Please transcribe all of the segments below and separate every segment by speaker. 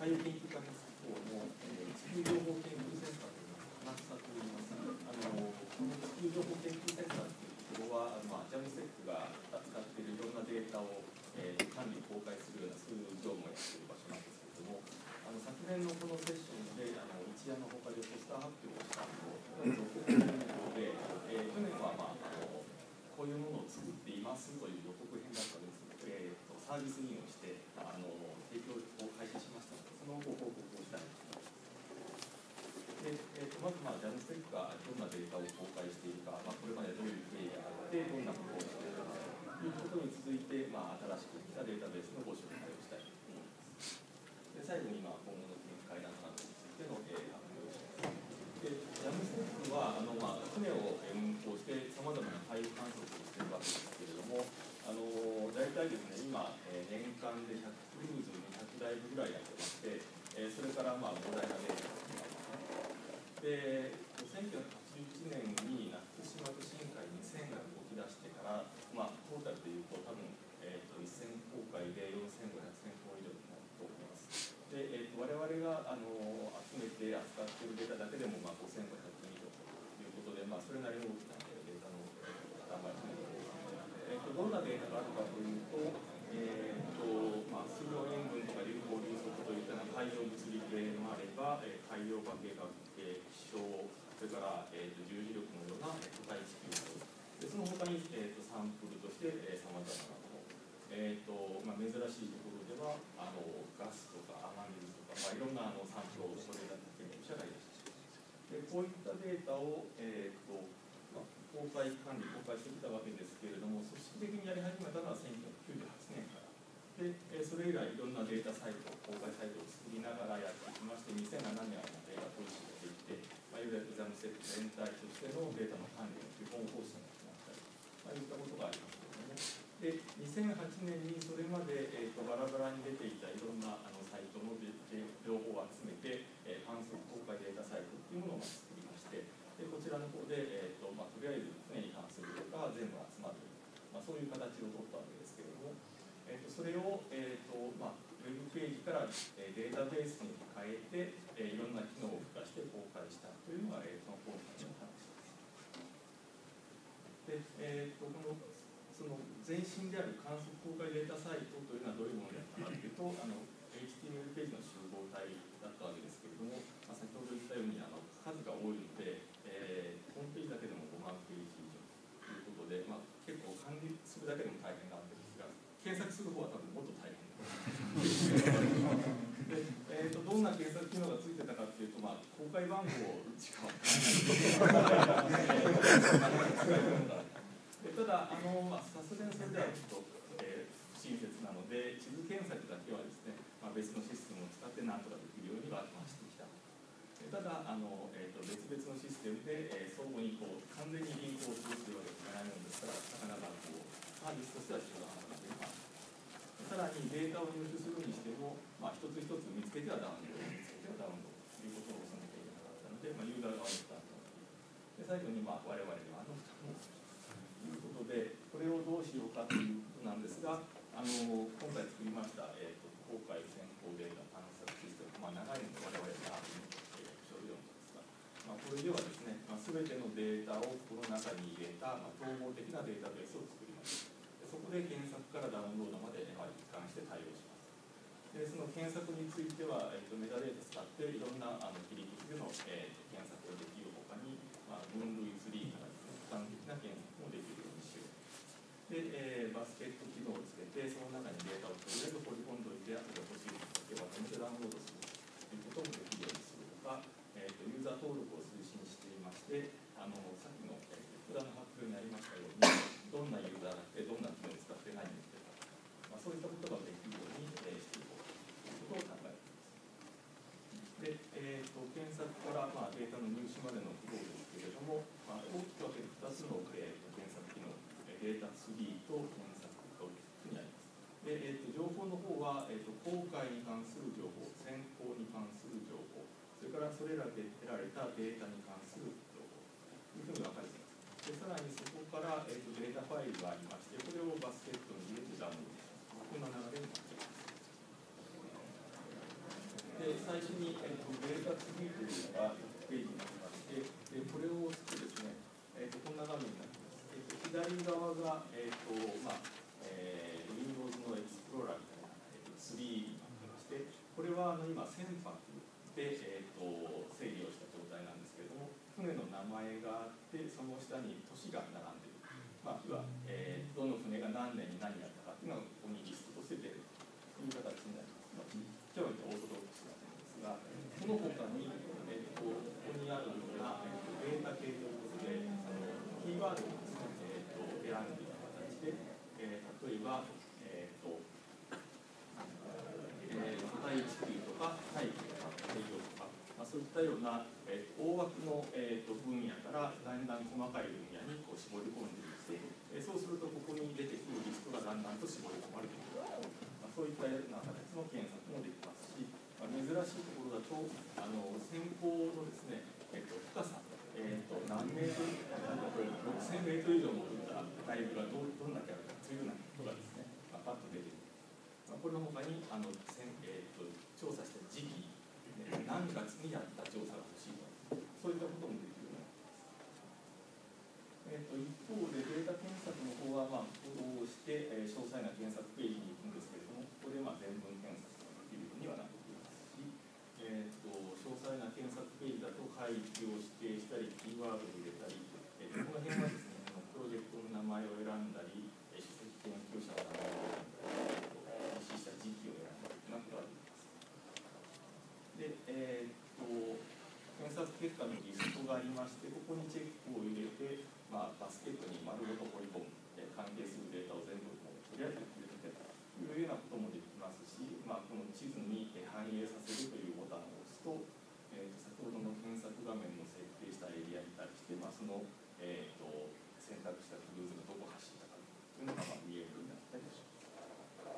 Speaker 1: 海洋研究開発機構の地球情報研究センターというのが話したといいます。この地球情報研究センターというところは、JAMSEC が扱っているいろんなデータを、管理、公開するような、そういう業務をやっている場所なんですけれども、昨年のこのセッションで一夜のほかでポスター発表をしたので、去年は、こういうものを作っていますという予告編だったんですけど、サービスインをして提供を開始しましたので、そのご報告をしたいと思います。でまず、JAMSEC がどんなデータを公開しているか、これまでどういう経緯があって、どんなことをしているかということに続いて、新しく来たデータベースのご紹介をしたいと思います。で最後に、今後の展開などについての、発表をします。で JAMSEC は船を運航してさまざまな海洋観測をしているわけですけれども、大体ですね、今、年間で100クルーズ200台ぐらいやってまして、それから膨大なデータがあります。で、1981年に福島と深海に線が動き出してから、トータルでいうと多分、1000航海で4500千本以上になると思います。で、我々が集めて扱っているデータだけでも5500件以上ということで、それなりの大きなデータの塊ですね。どんなデータがあるかというと、水溶塩分とか流行流速といった海洋物理系もあれば、海洋化学系、気象、それから、重磁力のような固体地球で、その他に、サンプルとしてさまざまなもの、珍しいところではガスとか雨水とか、いろんなサンプルをそれらの研究者がいらっしゃいます。でこういったデータを、公開管理、公開してきたわけですけれども、組織的にやり始めたのは1998年から。でそれ以来、いろんなデータサイト、公開サイトを作りながらやってきまして、2007年はデータポリシーができて、いわゆるJAMSEC全体としてのデータの管理の基本方針が決まったり、いったことがありますけれども、で2008年にそれまで、バラバラに出ていたいろんなサイトの情報を集めて、観測公開データサイトというものを作りまして、でこちらの方で、とりあえず船に関するデータが全部集まる、そういう形を取ったわけですけれども、それを、ウェブページから、データベースに変えて、いろんな機能を付加して公開したというのが、その今回の話です。で、その前身である観測公開データサイトというのはどういうものだったかというと、HTML ページの集合体だったわけですけれども、先ほど言ったように数が多いので、ホームページだけでも5万ページ以上ということで、結構管理するだけでも大変なわけですが、検索する方は多分もっと大変で、どんな検索機能がついてたかというと、公開番号しかわからないたださすがにそれではちょっと、不親切なので、地図検索だけはですね、別のシステムを使って何とかできるようにはしてきた。ただ別々のシステムで、相互に完全にリンクをするというわけにいかないものですから、なかなかサービスとしては中途半端な点がある。さらにデータを入手するにしても、一つ一つ見つけてはダウンロード、見つけてはダウンロードということをしなきゃいけなかったので、ユーザー側の負担とで、最後に我々側の負担をするということで、これをどうしようかということなんですが、今回作りました、公開先行データ探索システム、長いので我々が書類をですが、これではですね、すべてのデータをこの中に入れた、統合的なデータベースを作りました。そこで検索からダウンロードまで、一貫して対応します。でその検索については、メタデータ使っていろんな切り口での、検索ができるほかに、分類ツリーからですね、俯瞰的な検索もできるようにしよう。で、バスケット機能をつけて、その中にデータをとりあえず放り込んでおいて、あとで欲しいものだけは止めてダウンロードするということもできるようにするとか、ユーザー登録を推進していまして、さっきの普段の発表にありましたように、どんなユーザーがいて、どんな機能を使って何をしているか、そういったことができるようにしていこうということを考えています。で、検索からデータの入手までのフローですけれども、大きく分ける2つの、検索機能、データツリーと検索というふうにあります。で、情報の方は、公開に関する情報、先行に関する情報、それからそれらで得られたデータに関する情報というふうに分かれています。でさらにそこから、データファイルがありまして、これをバスケットに入れてダウンロードします。こんな流れになっています。で、 で最初に、データツリーというのがページになりまして、これを押すとですね、こんな画面になっています。左側が、Windows のエクスプローラーみたいな、ツリーになっていまして、これは今、船舶で、整理をした状態なんですけれども、船の名前があって、その下に都市が並んでいる。要は、どの船が何年に何やったかというのがここにリストとして出るという形になります。非常にオーソドックスな点ですが、その他に、ここにあるような、データ系ということで、キーワードをですね、選んでいく形で、例えば、固体地球とか大気とか太陽とか、そういったような、大枠の、分野からだんだん細かい分野にこう絞り込んでいって、そうするとここに出てくるリストがだんだんと絞り込まれていく、そういったような形の検索もできますし、珍しいところだと線香のですね、深さ、何メートル、これ6000メートル以上も打ったタイプがどんだけあるかというようなことがですね、パッと出てくる。これの他に調査した時期、何月にやった調査が欲しいと、そういったこともできるようになっています。一方でデータ検索の方は、こうして、詳細な検索ページに行くんですけれども、ここで全文検索ができるようにはなっていますし、詳細な検索ページだと海域を指定したり、キーワードを入れたり、この辺はですね、プロジェクトの名前を選んだり、首席研究者の名前を選んだり、実施した時期を選んだりということができます。で、検索結果のリストがありまして、ここにチェックを入れて、バスケットに丸ごと掘り込む、関係するデータを全部とりあえず入れてというようなこともできますし、この地図に反映させるというボタンを押すと、先ほどの検索画面の設定したエリアに対して、その、選択したクルーズがどこ走ったかというのが見えるようになったりします。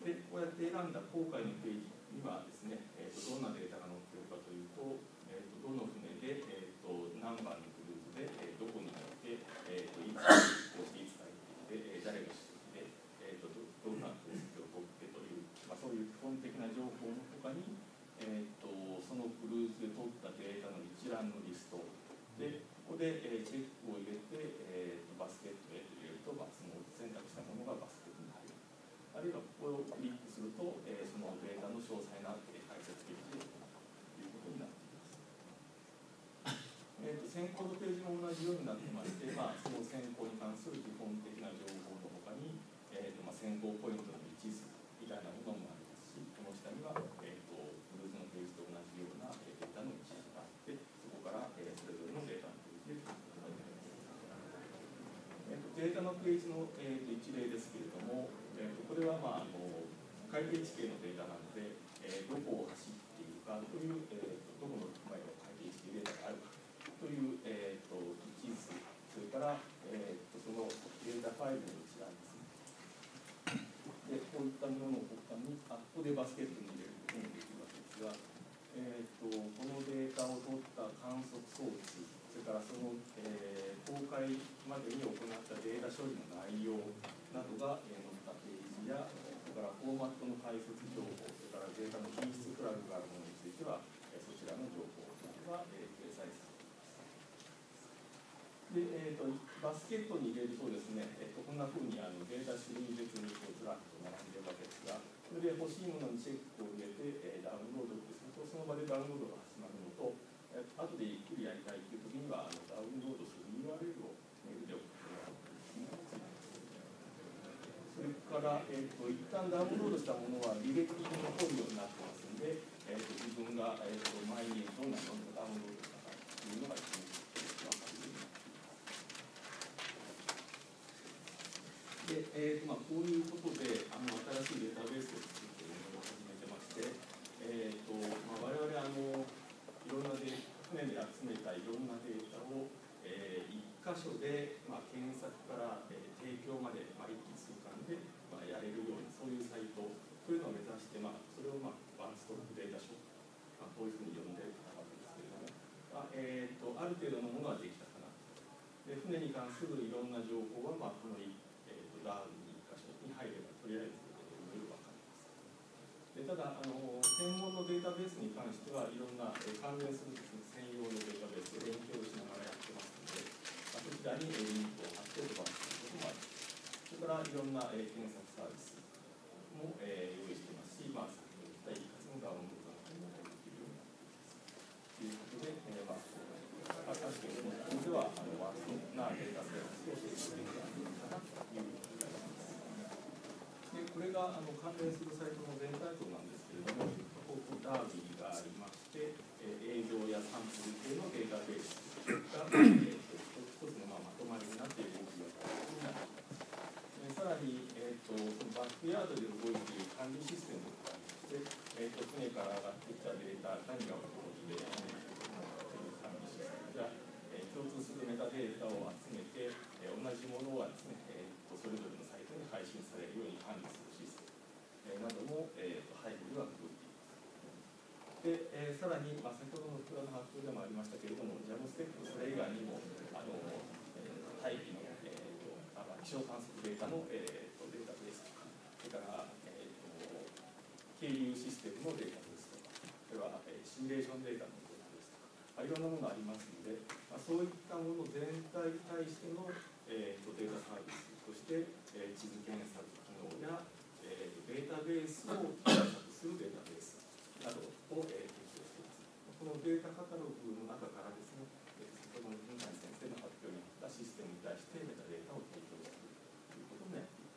Speaker 1: で、こうやって選んだ航海のページにはですね、どんなデータが載っているかというと、どの船で、何番のクルーズで、どこに行って、いつ飛行していつ帰ってきて、誰が出席で、どんな航跡を取ってという、そういう基本的な情報の他に、そのクルーズで取ったデータの一覧のリストで、ここで、チェックを入れて、バスケットへと入れると、その選択したものがバスケットに入る。あるいはここをクリックすると、そのデータの詳細な解説ページということになっています。選考のページも同じようになってまして、その選考に関する基本的な情報の他に、選考ポイントの位置図みたいなものもありますし、この下には、クルーズのページと同じようなデータの位置図があって、そこから、それぞれのデータのページで作ることができます。データのページの、一例ですけれども、これは、海底地形のデータなので、どこを走っているかという、どこの海底地形データがあるかという、位置図、それから、そのデータファイルの一覧ですね。で、こういったものの他に、ここでバスケットに入れることもできるわけですが、このデータを取った観測装置、それからその、公開までに行ったデータ処理の内容などが載ったページや、それからフォーマットの解説情報、それからデータの品質フラグがあるものについては、そちらの情報が、掲載されています。で、バスケットに入れるとですね、こんなふうにデータ種類別にこうずらっと並んでいるわけですが、それで欲しいものにチェックを入れて、ダウンロードってすると、その場でダウンロードが始まるのと、後でゆっくりやりたいというときには、ダウンロードする URL をメールで送ってもらうというのがついています。それから、一旦ダウンロードしたものは履歴に残るようになってますので、自分が、前にどんなものをダウンロードしたかというのが一目で分かるようになっています。で、こういうことで新しいデータベースを作っているのを始めてまして、我々いろんな船で集めたいろんなデータを、一箇所で、検索から、提供まで、一気通貫で、やれるようなそういうサイトというのを目指して、それを、ワンストップデータショップ、こういうふうに呼んでいたわけですけれども、ある程度のものはできたかなと。で、船に関するいろんな情報は、このダウンに1箇所に入ればとりあえずいろいろ分かります。で、ただだ専門のデータベースに関してはいろんな関連するですね、専用のデータベースで連携をしながらやってますので、そちらにリンクを貼って飛ばすということもあります。それからいろんな検索サービスも用意していますし、先ほど言った一括のダウンロードもできるようになっているということで、確かにこのところではワーストなデータセットを提供できるかなということになります。でこれが関連するサイトの全体像なんですけれども、ここダービーがありまして、営業やサンプル系のデータベースが一つのまとまりになっている動きがになっています。さらに、そのバックヤードで動いている管理システムがありまして、船から上がってきたデータ、何が起こっているかという管理システムや、共通するメタデータを集めて、同じものはですね、それぞれのサイトに配信されるように管理するシステム、なども、背後には動いています。で、さらに、先ほどの福田の発表でもありましたけれども、ジャムステック、それ以外にも大気の、気象観測データの、データベースとか、それから、係留システムのデータベースとか、それは、シミュレーションデータのデータベースとか、いろんなものありますので、そういったもの全体に対しての、データサービスとして、地図検索機能や、データベースを検索するデータベースなどを、提供しています。このデータカタログの中からですね、先ほどの金谷先生の発表にあったシステムに対してメタデータを提供するということをやっています。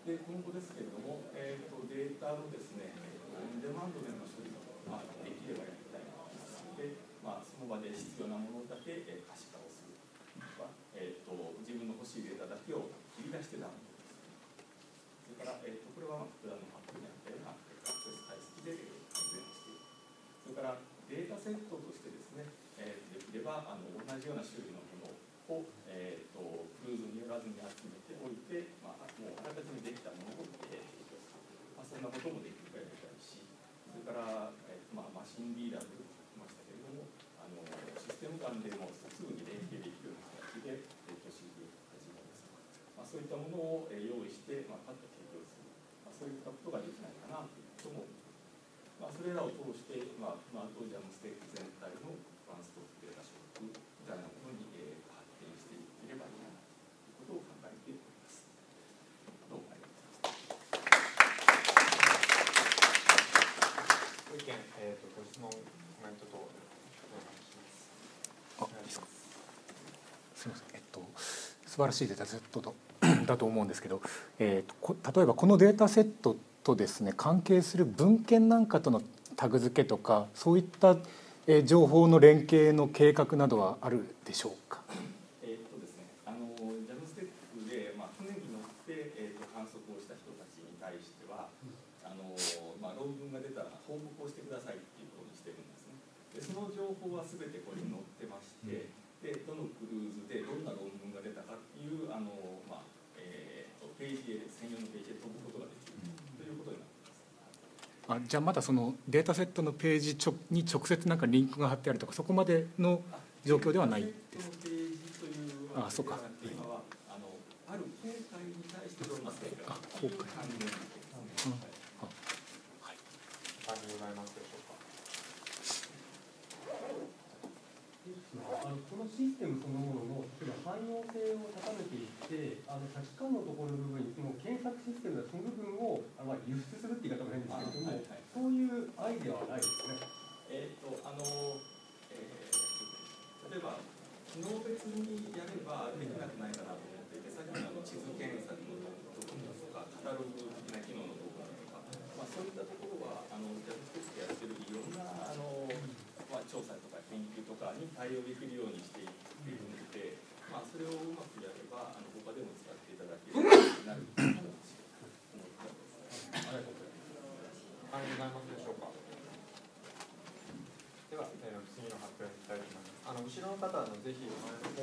Speaker 1: で、今後ですけれども、データのですね、オンデマンドでの処理を、できればやりたいので、その場で必要なものだけ、可視化をするとか、自分の欲しいデータだけを切り出してダウンロードする。それから、これは普段の発表にあったようなアクセス解析で改善をしている。それからデータセットとしてですね、できれば同じような種類のものを、クルーズによらずに集めておいて、もうあらかじめできたものを提供する。そんなこともできるかやりたいし、それから、マシンリーダーと言ってましたけれども、システム間でもすぐに連携できるような形で提供していく形もですとか、そういったものを用意して、パッと提供する、そういったことができないかなということも、それらを通して、ジャムステック全体のトランスポートデータ処理みたいなものに、発展していければいいなということを考えております。どうもありがとうございます。ご意見、ご質問、コメント等お願いします。いいですか。
Speaker 2: すみません。素晴らしいデータセットだと思うんですけど、例えばこのデータセットとですね、関係する文献なんかとのタグ付けとか、そういった情報の連携の計画などはあるでしょうか。
Speaker 1: ですね、ジャムステックで、船に乗って、観測をした人たちに対しては、論文が出たら報告をしてくださいっていうことにしてるんですね。でその情報は全てこれに載ってまして、でどのクルーズでどんな論文が出たかっていうページへ専用のページへ飛ぶことができるということになっています。
Speaker 2: じゃあまだそのデータセットのページに直接なんかリンクが貼ってあるとか、そこまでの状況ではないです。
Speaker 1: データセットのページというわけではなくて、今はある公開に対してどんな成果がという関連ですね。
Speaker 3: ありがとうございますでしょうか。
Speaker 4: このシステムそのものの例えば汎用性を高めていって価値観のところの部分にその検索システムのその部分を輸出するって言い方も変ですけれども、そういうアイデアはないですね。
Speaker 1: 例えば機能別にやればできなくないかなと思っていて、さっきの地図検索の部分とかカタログ的な機能の部分とか、そういったところはジャムステックやってるいろんな調査とか研究とかに対応できるようにしていっているので、それをうまくやれば他でも使っていただけるようになると思ってます。
Speaker 3: ありがとうございますでしょうか。では、次の発表に行きたいと思います。後ろの方ぜひ前の